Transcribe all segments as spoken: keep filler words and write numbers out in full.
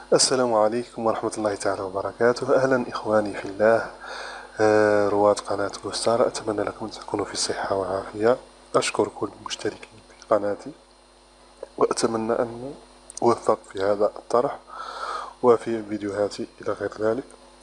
السلام عليكم ورحمة الله تعالى وبركاته. أهلا إخواني في الله، آه، رواد قناة بوستار. أتمنى لكم أن تكونوا في صحة وعافية. أشكر كل المشتركين في قناتي، وأتمنى أن أوفق في هذا الطرح وفي فيديوهاتي إلى غير ذلك.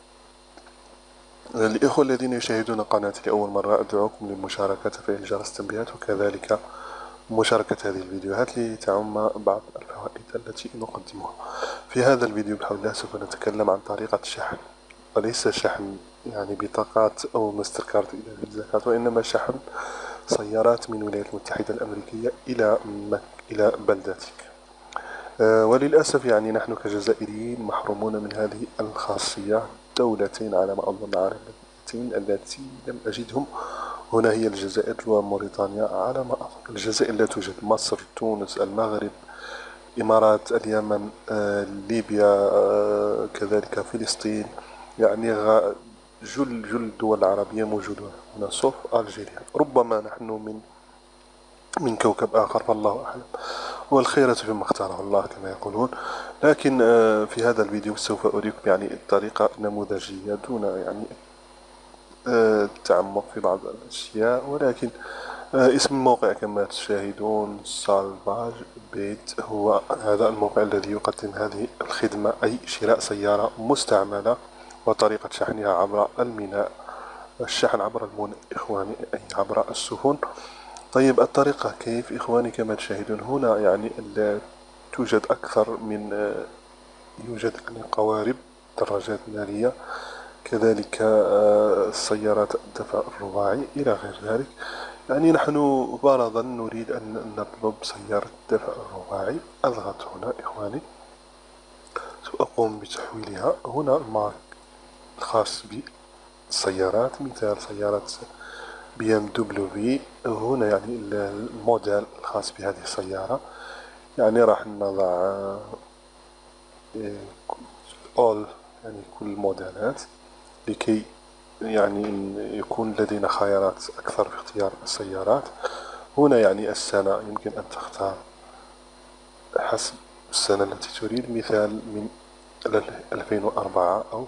الإخوة الذين يشاهدون قناتي لأول مرة، أدعوكم للمشاركة وتفعيل جرس التنبيهات، وكذلك مشاركة هذه الفيديوهات لتعم بعض الفوائد التي نقدمها. في هذا الفيديو بحول الله سوف نتكلم عن طريقة الشحن، وليس شحن يعني بطاقات أو ماستر كارد إلى فيزا كارد، وإنما شحن سيارات من الولايات المتحدة الأمريكية إلى مك إلى بلدتك. أه وللأسف يعني نحن كجزائريين محرومون من هذه الخاصية. دولتين على ما أظن عربيتين التي لم أجدهم هنا هي الجزائر وموريتانيا على ما أظن. الجزائر لا توجد، مصر، تونس، المغرب، الإمارات، اليمن، آه، ليبيا، آه، كذلك فلسطين، يعني جل جل الدول العربية موجودة هنا صوف ألجيريا. ربما نحن من من كوكب آخر، فالله أعلم، والخيرة فيما اختاره الله كما يقولون. لكن آه، في هذا الفيديو سوف أريكم يعني الطريقة نموذجية دون يعني آه، التعمق في بعض الأشياء، ولكن آه، اسم الموقع كما تشاهدون سالفاج بيت، هو هذا الموقع الذي يقدم هذه الخدمة، أي شراء سيارة مستعملة وطريقة شحنها عبر الميناء. الشحن عبر الميناء إخواني، أي عبر السفن. طيب الطريقة كيف إخواني؟ كما تشاهدون هنا يعني توجد أكثر من آه، يوجد يعني قوارب، دراجات نارية، كذلك آه، السيارات الدفع الرباعي إلى غير ذلك. يعني نحن فرضا نريد أن نطلب سيارة الدفع الرباعي. أضغط هنا إخواني، سأقوم بتحويلها. هنا المارك الخاص بالسيارات، مثال سيارة بي ام دبليو في. هنا يعني الموديل الخاص بهذه السيارة، يعني راح نضع all يعني كل الموديلات لكي يعني يكون لدينا خيارات أكثر في اختيار السيارات. هنا يعني السنة يمكن أن تختار حسب السنة التي تريد، مثال من ألفين وأربعة أو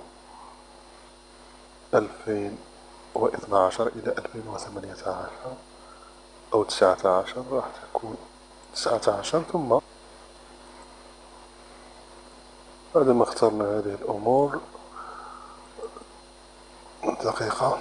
ألفين واثنى عشر إلى ألفين وثمانية عشر أو تسعة عشر، راح تكون تسعة عشر. ثم بعد ما اخترنا هذه الأمور، دقيقة،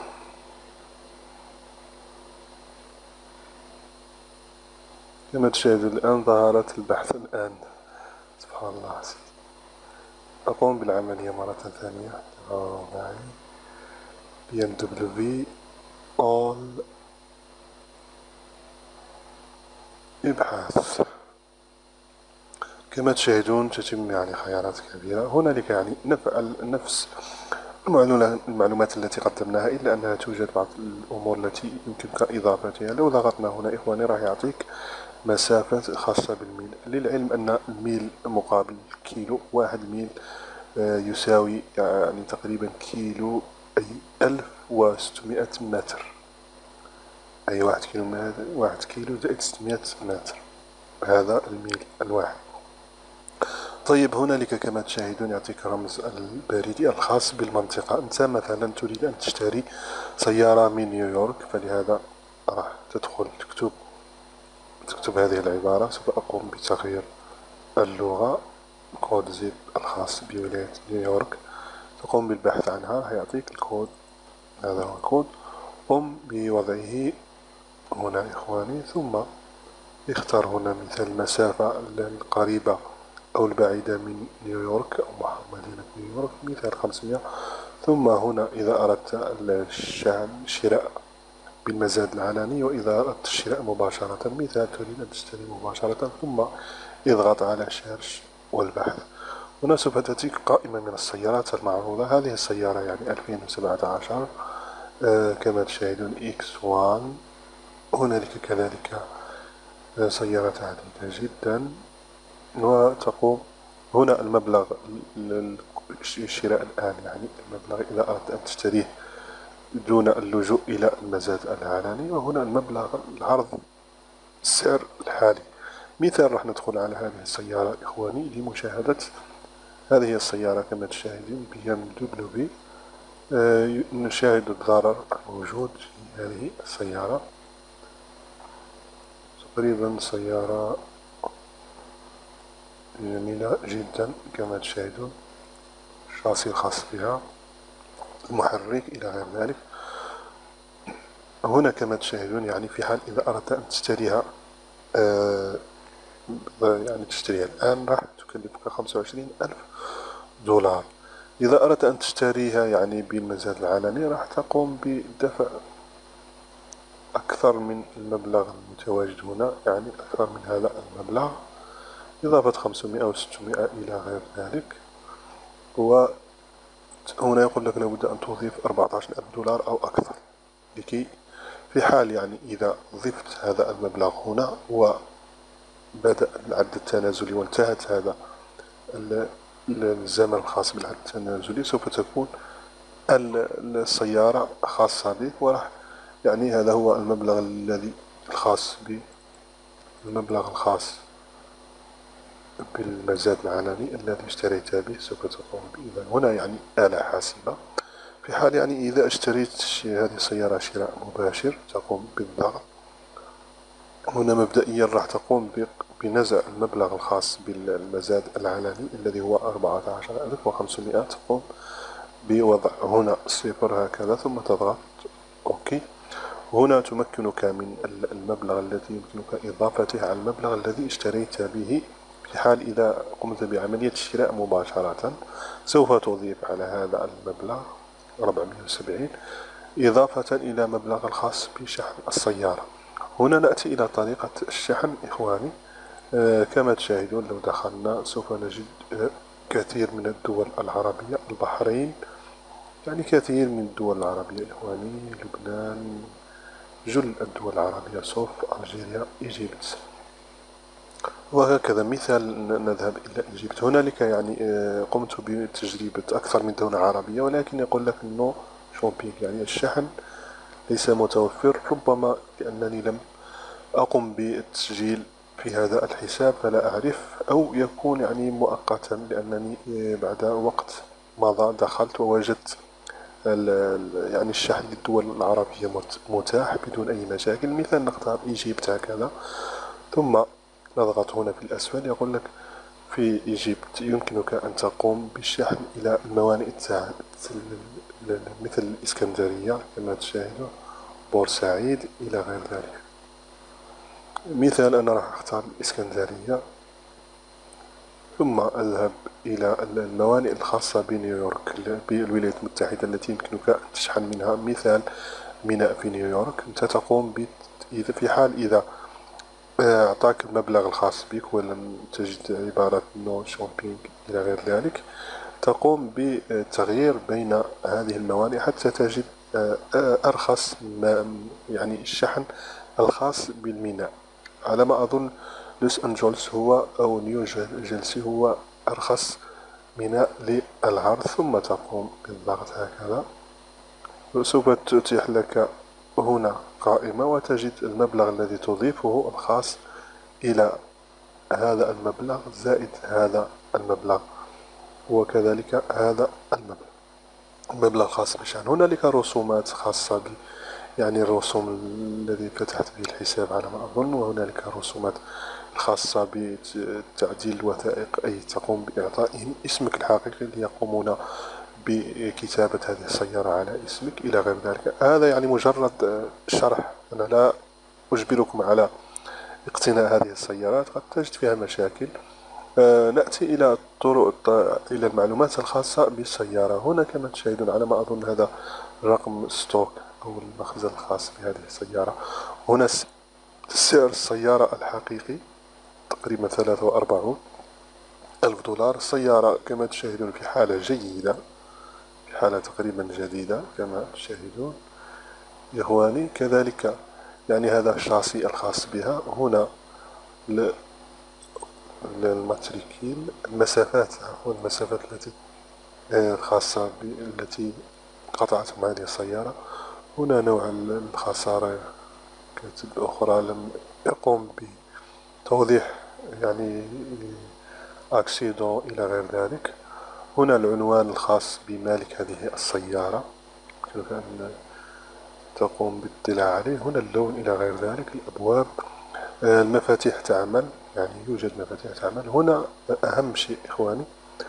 كما تشاهدون الآن ظهرت البحث الآن. سبحان الله. أقوم بالعملية مرة ثانية. معي بي ام دبليو في all إبحاث. كما تشاهدون تتم يعني خيارات كبيرة. هنالك يعني نفعل نفس المعلومات التي قدمناها، إلا أنها توجد بعض الأمور التي يمكنك إضافتها. لو ضغطنا هنا إخواني راح يعطيك مسافة خاصة بالميل. للعلم أن الميل مقابل كيلو، واحد ميل يساوي يعني تقريبا كيلو، أي ألف وستمائة متر. أي واحد كيلو واحد كيلو زائد ستمائة متر، هذا الميل الواحد. طيب هنالك كما تشاهدون يعطيك رمز البريدي الخاص بالمنطقة. أنت مثلا تريد أن تشتري سيارة من نيويورك، فلهذا راح تدخل تكتب تكتب هذه العبارة. سوف أقوم بتغيير اللغة، كود زيب الخاص بولاية نيويورك، تقوم بالبحث عنها، هيعطيك الكود. هذا هو الكود، قم بوضعه هنا إخواني، ثم اختار هنا مثل المسافة القريبة أو البعيدة من نيويورك أو مدينة نيويورك، مثال خمسمائة. ثم هنا إذا أردت الشراء بالمزاد العلني، وإذا أردت الشراء مباشرة، مثال تريد أن تشتري مباشرة، ثم اضغط على شيرش والبحث. هنا سوف تأتيك قائمة من السيارات المعروضة. هذه السيارة يعني ألفين وسبعة عشر، آه كما تشاهدون إكس واحد. هنالك كذلك آه سيارات عديدة جدا. وتقوم هنا المبلغ الشراء الآن، يعني المبلغ إذا أردت أن تشتريه دون اللجوء إلى المزاد العلني. وهنا المبلغ العرض، السعر الحالي. مثال راح ندخل على هذه السيارة إخواني لمشاهدة هذه هي السيارة كما تشاهدون بي ام دبليو بي. آه نشاهد الضرر الموجود في هذه السيارة. تقريبا سيارة جميلة جدا كما تشاهدون، الشاسي الخاص بها، المحرك إلى غير ذلك. هنا كما تشاهدون يعني في حال إذا أردت أن تشتريها آه يعني تشتريها الآن راح تكلفك خمسة وعشرين ألف دولار. إذا أردت أن تشتريها يعني بالمزاد العلني راح تقوم بدفع أكثر من المبلغ المتواجد هنا، يعني أكثر من هذا المبلغ، إضافة خمسمائة و ستمائة إلى غير ذلك. وهنا يقول لك لابد أن تضيف أربعة عشر ألف دولار أو أكثر، لكي في حال يعني إذا ضفت هذا المبلغ هنا وبدأ العد التنازلي وانتهت هذا الزمن الخاص بالعد التنازلي سوف تكون السيارة خاصة بك، وراح يعني هذا هو المبلغ الذي الخاص بالمبلغ الخاص بالمزاد العلني الذي اشتريت به سوف تقوم به. هنا يعني آلة حاسبة. في حال يعني إذا اشتريت هذه السيارة شراء مباشر تقوم بالضغط هنا مبدئيا راح تقوم بنزع المبلغ الخاص بالمزاد العلني الذي هو أربعة عشر ألف وخمسمائة، تقوم بوضع هنا صفر هكذا ثم تضغط أوكي. هنا تمكنك من المبلغ الذي يمكنك إضافته على المبلغ الذي اشتريت به. في حال إذا قمت بعملية الشراء مباشرة سوف تضيف على هذا المبلغ أربعمائة وسبعين إضافة إلى مبلغ الخاص بشحن السيارة. هنا نأتي إلى طريقة الشحن إخواني. آه كما تشاهدون لو دخلنا سوف نجد آه كثير من الدول العربية، البحرين، يعني كثير من الدول العربية إخواني، لبنان، جل الدول العربية، صوف، ألجيريا، إيجيبت، وهكذا. مثال نذهب إلى إيجيبت، هنالك يعني قمت بتجربة أكثر من دولة عربية، ولكن يقول لك إنه شوبينج يعني الشحن ليس متوفر، ربما لأنني لم أقم بالتسجيل في هذا الحساب فلا أعرف، أو يكون يعني مؤقتا لأنني بعد وقت مضى دخلت ووجدت يعني الشحن للدول العربية متاح بدون أي مشاكل. مثال نختار إيجيبت هكذا، ثم نضغط هنا في الأسفل يقول لك في إيجيبت يمكنك أن تقوم بالشحن إلى الموانئ مثل الإسكندرية كما تشاهدون، بورسعيد إلى غير ذلك. مثال أنا راح أختار الإسكندرية، ثم أذهب إلى الموانئ الخاصة بنيويورك بالولايات المتحدة التي يمكنك أن تشحن منها، مثال ميناء في نيويورك. أنت تقوم إذا في حال إذا أعطاك المبلغ الخاص بك ولم تجد عبارة نو شوبينج إلى غير ذلك، تقوم بالتغيير بين هذه الموانئ حتى تجد أرخص يعني الشحن الخاص بالميناء. على ما أظن لوس أنجلوس هو أو نيو جيرسي هو أرخص ميناء للعرض، ثم تقوم بالضغط هكذا سوف تتيح لك هنا قائمة وتجد المبلغ الذي تضيفه الخاص إلى هذا المبلغ زائد هذا المبلغ وكذلك هذا المبلغ المبلغ الخاص بالشحن. هنالك رسومات خاصة ب يعني الرسوم الذي فتحت به الحساب على ما أظن، وهنالك رسومات الخاصة بتعديل الوثائق، أي تقوم بإعطائهم اسمك الحقيقي ليقومون بكتابة هذه السيارة على اسمك إلى غير ذلك. هذا يعني مجرد شرح، أنا لا أجبركم على اقتناء هذه السيارات، قد تجد فيها مشاكل. آه نأتي إلى الطرق إلى المعلومات الخاصة بالسيارة. هنا كما تشاهدون على ما أظن هذا رقم ستوك أو المخزن الخاص بهذه السيارة. هنا سعر السيارة الحقيقي تقريبا ثلاثة وأربعون ألف دولار. السيارة كما تشاهدون في حالة جيدة، في حالة تقريبا جديدة كما تشاهدون يا إخواني. كذلك يعني هذا الشاسي الخاص بها. هنا الماتريكيل، المسافات والمسافات التي خاصة بالتي قطعتهم هذه السيارة. هنا نوع الخسارة كاتب أخرى لم يقوم بتوضيح يعني أكسيدون إلى غير ذلك. هنا العنوان الخاص بمالك هذه السيارة، يمكنك أن تقوم بالاطلاع عليه. هنا اللون إلى غير ذلك. الأبواب، المفاتيح تعمل، يعني يوجد مفاتيح تعمل. هنا أهم شيء إخواني،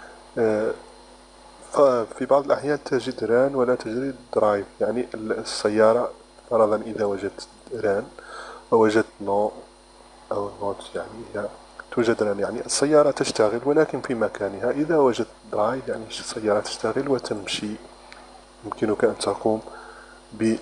ففي بعض الأحيان تجد ران ولا تجد درايف، يعني السيارة فرضا إذا وجدت ران ووجدت نو أو نوت، يعني إذا توجد ران يعني السيارة تشتغل ولكن في مكانها. إذا وجدت درايف يعني السيارة تشتغل وتمشي، يمكنك أن تقوم ب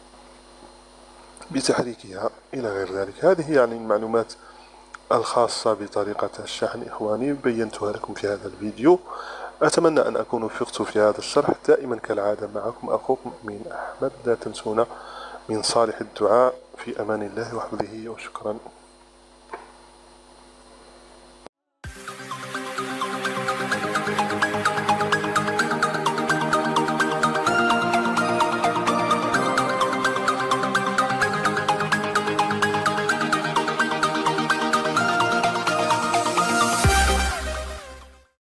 بتحريكها إلى غير ذلك. هذه يعني المعلومات الخاصة بطريقة الشحن إخواني، بينتها لكم في هذا الفيديو. أتمنى أن أكون وفقت في هذا الشرح. دائما كالعادة معكم أخوكم أمين أحمد. لا تنسونا من صالح الدعاء. في أمان الله وحفظه، وشكرا.